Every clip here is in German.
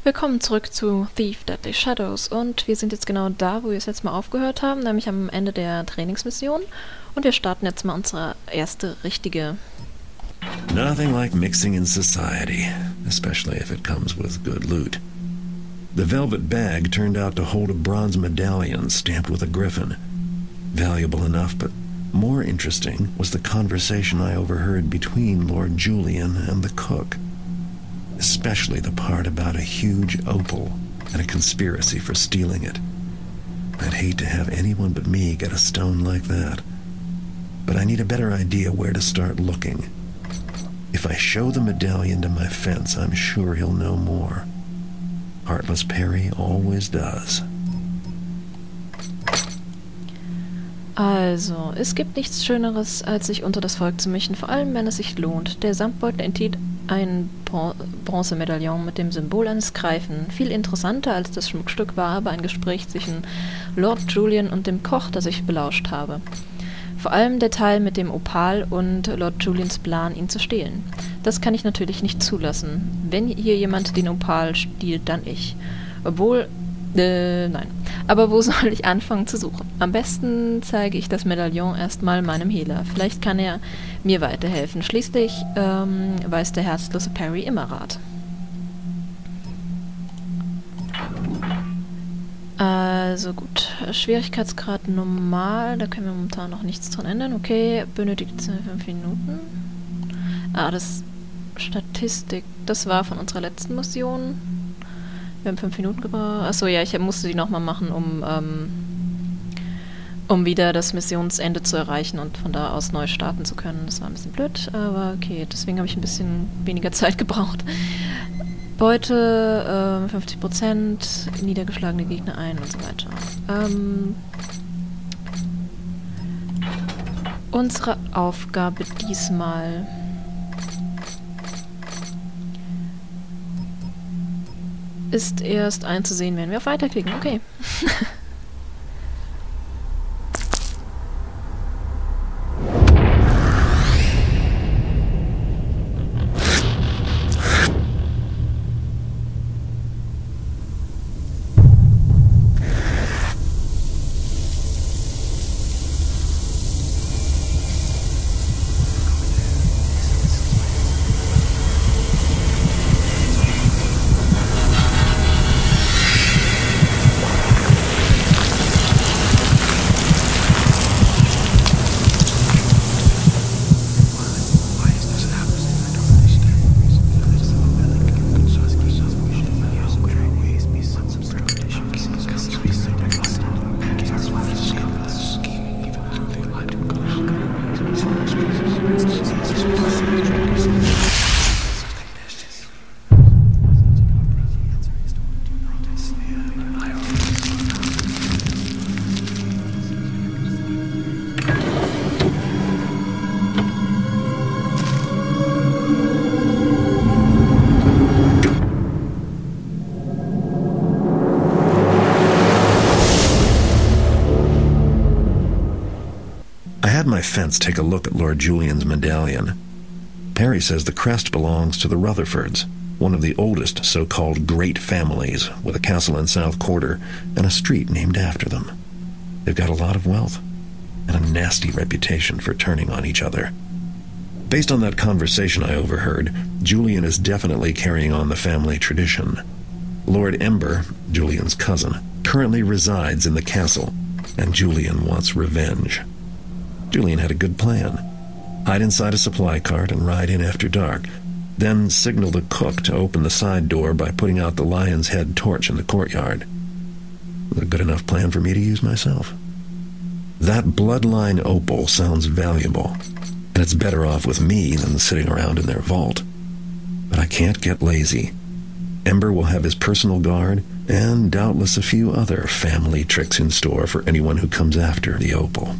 Willkommen zurück zu Thief Deadly Shadows und wir sind jetzt genau da, wo wir es jetzt mal aufgehört haben, nämlich am Ende der Trainingsmission und wir starten jetzt mal unsere erste richtige. Nothing like mixing in society, especially if it comes with good loot. The velvet bag turned out to hold a bronze medallion stamped with a griffin. Valuable enough, but more interesting was the conversation I overheard between Lord Julian and the cook. Especially the part about a huge opal and a conspiracy for stealing it. I'd hate to have anyone but me get a stone like that. But I need a better idea where to start looking. If I show the medallion to my fence, I'm sure he'll know more. Heartless Perry always does. Also, es gibt nichts Schöneres, als sich unter das Volk zu mischen, vor allem wenn es sich lohnt. Der Samtbeutel enthielt ein Bronzemedaillon mit dem Symbol eines Greifen. Viel interessanter als das Schmuckstück war aber ein Gespräch zwischen Lord Julian und dem Koch, das ich belauscht habe. Vor allem der Teil mit dem Opal und Lord Julians Plan, ihn zu stehlen. Das kann ich natürlich nicht zulassen. Wenn hier jemand den Opal stiehlt, dann ich. Nein. Aber wo soll ich anfangen zu suchen? Am besten zeige ich das Medaillon erstmal meinem Hehler. Vielleicht kann er mir weiterhelfen. Schließlich weiß der herzlose Perry immer Rat. Also gut. Schwierigkeitsgrad normal. Da können wir momentan noch nichts dran ändern. Okay, benötigt 5 Minuten. Das Statistik. Das war von unserer letzten Mission. Wir haben 5 Minuten gebraucht. Achso, ja, ich musste die nochmal machen, um wieder das Missionsende zu erreichen und von da aus neu starten zu können. Das war ein bisschen blöd, aber okay, deswegen habe ich ein bisschen weniger Zeit gebraucht. Beute, 50%, niedergeschlagene Gegner ein und so weiter. Unsere Aufgabe diesmal... ist erst einzusehen, wenn wir auf Weiterklicken. Okay. My fence take a look at Lord Julian's medallion. Perry says the crest belongs to the Rutherfords, one of the oldest so-called great families, with a castle in South Quarter and a street named after them. They've got a lot of wealth and a nasty reputation for turning on each other. Based on that conversation I overheard, Julian is definitely carrying on the family tradition. Lord Ember, Julian's cousin, currently resides in the castle, and Julian wants revenge. Julian had a good plan. Hide inside a supply cart and ride in after dark, then signal the cook to open the side door by putting out the lion's head torch in the courtyard. A good enough plan for me to use myself. That bloodline opal sounds valuable, and it's better off with me than sitting around in their vault. But I can't get lazy. Ember will have his personal guard, and doubtless a few other family tricks in store for anyone who comes after the opal.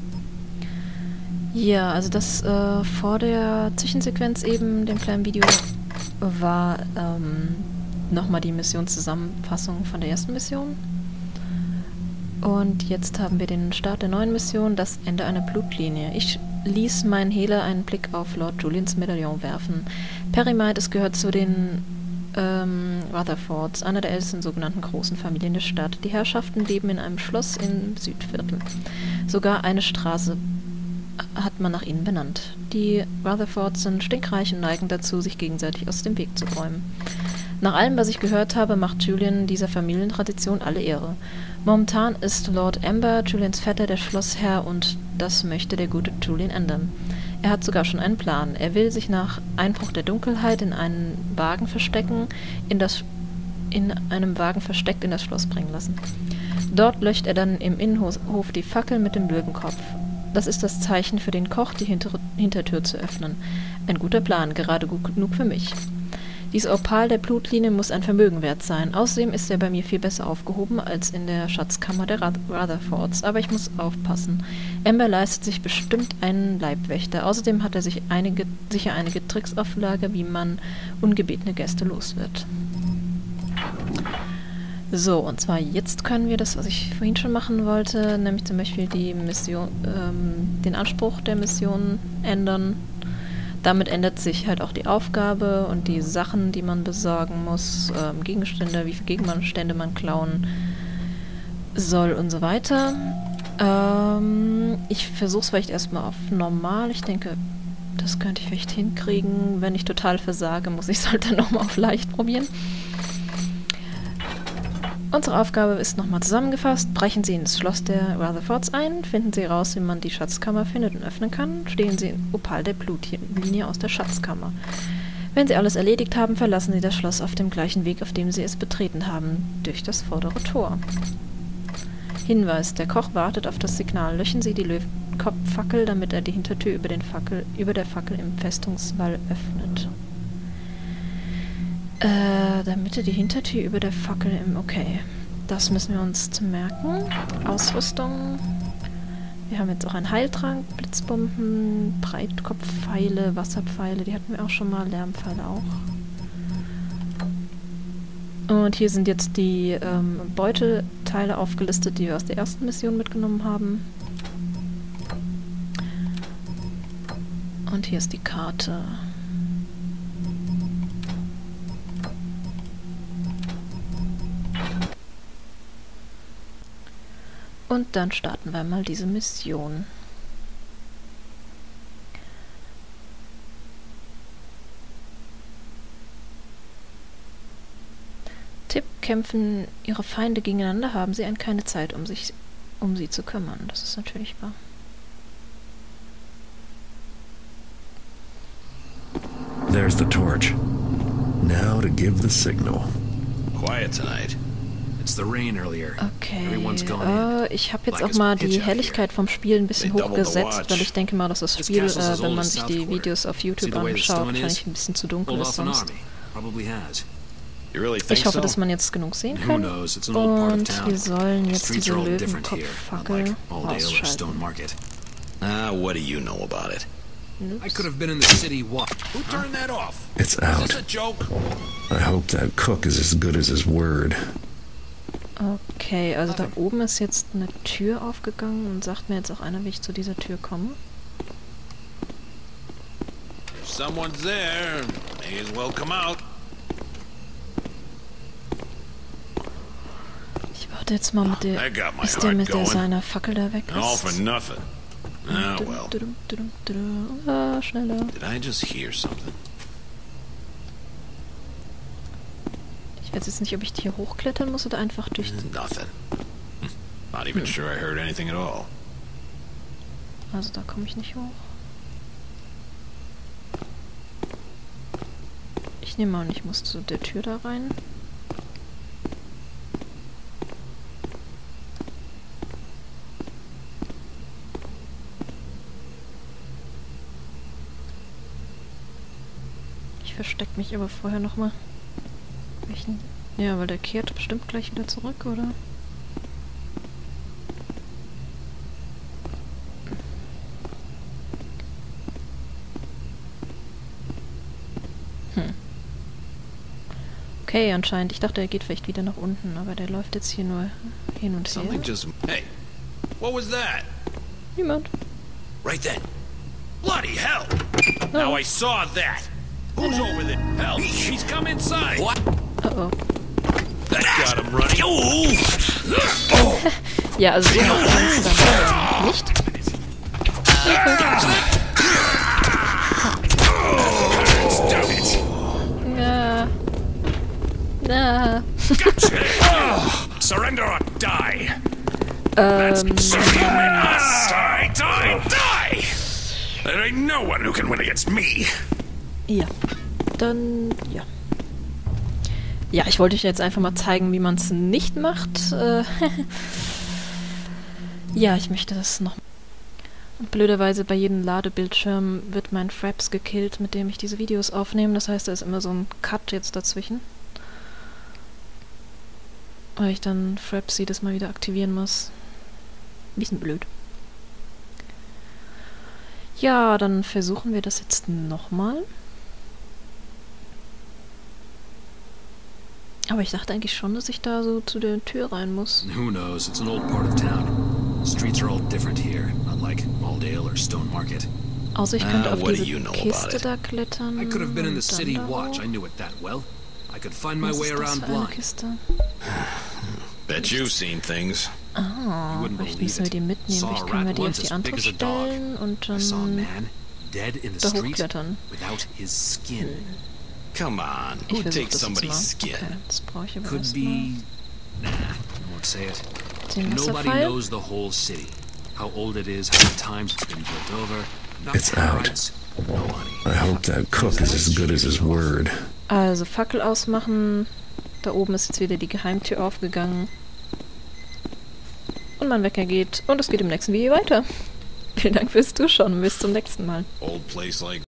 Ja, also das vor der Zwischensequenz eben, dem kleinen Video, war nochmal die Missionszusammenfassung von der ersten Mission. Und jetzt haben wir den Start der neuen Mission, das Ende einer Blutlinie. Ich ließ meinen Hehler einen Blick auf Lord Julians Medaillon werfen. Perry meint, es gehört zu den Rutherfords, einer der ältesten sogenannten großen Familien der Stadt. Die Herrschaften leben in einem Schloss im Südviertel. Sogar eine Straße hat man nach ihnen benannt. Die Rutherfords sind stinkreich und neigen dazu, sich gegenseitig aus dem Weg zu räumen. Nach allem, was ich gehört habe, macht Julian dieser Familientradition alle Ehre. Momentan ist Lord Amber, Julians Vetter, der Schlossherr und das möchte der gute Julian ändern. Er hat sogar schon einen Plan. Er will sich nach Einbruch der Dunkelheit in einem Wagen versteckt in das Schloss bringen lassen. Dort löscht er dann im Innenhof die Fackel mit dem Löwenkopf. Das ist das Zeichen für den Koch, die Hintertür zu öffnen. Ein guter Plan, gerade gut genug für mich. Dies Opal der Blutlinie muss ein Vermögen wert sein. Außerdem ist er bei mir viel besser aufgehoben als in der Schatzkammer der Rutherfords. Aber ich muss aufpassen. Amber leistet sich bestimmt einen Leibwächter. Außerdem hat er sicher einige Tricks auf Lager, wie man ungebetene Gäste los wird. So, und zwar jetzt können wir das, was ich vorhin schon machen wollte, nämlich zum Beispiel die Mission, den Anspruch der Mission ändern. Damit ändert sich halt auch die Aufgabe und die Sachen, die man besorgen muss, Gegenstände, wie viele Gegenstände man klauen soll und so weiter. Ich versuche es vielleicht erstmal auf normal. Ich denke, das könnte ich vielleicht hinkriegen. Wenn ich total versage, muss ich es halt dann nochmal auf leicht probieren. Unsere Aufgabe ist nochmal zusammengefasst. Brechen Sie in das Schloss der Rutherfords ein, finden Sie heraus, wie man die Schatzkammer findet und öffnen kann, stehlen Sie in Opal der Blutlinie aus der Schatzkammer. Wenn Sie alles erledigt haben, verlassen Sie das Schloss auf dem gleichen Weg, auf dem Sie es betreten haben, durch das vordere Tor. Hinweis, der Koch wartet auf das Signal. Löschen Sie die Löwenkopffackel, damit er die Hintertür über der Fackel im Festungswall öffnet. Damit er die Hintertür über der Fackel im... Okay, das müssen wir uns merken. Ausrüstung. Wir haben jetzt auch einen Heiltrank, Blitzbomben, Breitkopfpfeile, Wasserpfeile, die hatten wir auch schon mal, Lärmpfeile auch. Und hier sind jetzt die Beuteteile aufgelistet, die wir aus der ersten Mission mitgenommen haben. Und hier ist die Karte. Und dann starten wir mal diese Mission. Tipp: Kämpfen Ihre Feinde gegeneinander, haben Sie keine Zeit, um sie zu kümmern. Das ist natürlich wahr. There's the torch. Now to give the signal. Quiet tonight. It's the rain earlier. Okay, ich habe jetzt auch mal die Helligkeit vom Spiel ein bisschen hochgesetzt, weil ich denke mal, dass das Spiel, wenn man sich die Videos auf YouTube anschaut, wahrscheinlich ein bisschen zu dunkel ist sonst. Ich hoffe, dass man jetzt genug sehen kann. Und wir sollen jetzt diese Löwenkopffackel ausschalten. What do you know about it? I could have been in the city. What? Who turned that off? It's out. Is this a joke? I hope that cook is as good as his word. Okay, also da oben ist jetzt eine Tür aufgegangen und sagt mir jetzt auch einer, wie ich zu dieser Tür komme. If someone's there, may as well come out. Ich warte jetzt mal mit der... Ist der mit seiner Fackel da weg ist? All for nothing. Ah, well. Ah, schneller. Did I just hear something? Ich weiß jetzt nicht, ob ich hier hochklettern muss oder einfach durch die... Nothing. Not even sure I heard anything at all. Also da komme ich nicht hoch. Ich nehme an, ich muss zu der Tür da rein. Ich verstecke mich aber vorher nochmal. Ja, weil der kehrt bestimmt gleich wieder zurück, oder? Okay, anscheinend. Ich dachte, er geht vielleicht wieder nach unten, aber der läuft jetzt hier nur hin und her. Hey, what was that? Niemand. Right then. Bloody hell! Now I saw that. Who's over there? Help! He's come inside! What? Oh. That got him running. Ja, also so macht man es dann nicht. Ja. Na. Surrender or die! That's so you win us! Die, die, die! There ain't no one who can win against me! Ja. Dann, ja. Ja, ich wollte euch jetzt einfach mal zeigen, wie man es nicht macht. Ja, ich möchte das noch... Und blöderweise bei jedem Ladebildschirm wird mein Fraps gekillt, mit dem ich diese Videos aufnehme. Das heißt, da ist immer so ein Cut jetzt dazwischen. Weil ich dann Fraps jedes Mal wieder aktivieren muss. Ein bisschen blöd. Ja, dann versuchen wir das jetzt nochmal. Aber ich dachte eigentlich schon, dass ich da so zu der Tür rein muss. Who knows? It's an old part of town. Streets are all different here, unlike Maldale or Stone Market. Außer ich könnte auf what do diese you know Kiste about it? da klettern. I could have been in the und dann city da watch. hoch. I knew it that well. I could find my Was way ist das around für eine blind. Kiste? Bet you've seen things. Ah, You wouldn't vielleicht müssen müssen wir die mitnehmen. Saw a Vielleicht können wir rat die auf once die as andere big as a dog. stellen und I saw a dann man dead in the da street hochklettern. without his skin. Come on, Ich who versuche takes das jetzt somebody's mal. skin? Okay, das brauche ich aber Could erstmal. be... Nah, I won't say it. Den Nobody Wasserfall. knows the whole city. How old it is, how many times it's been built over. Not It's out. parents, nobody. I hope that cook is as good as his word. Also Fackel ausmachen. Da oben ist jetzt wieder die Geheimtür aufgegangen. Und mein Wecker geht. Und es geht im nächsten Video weiter. Vielen Dank fürs Zuschauen und bis zum nächsten Mal. Old place like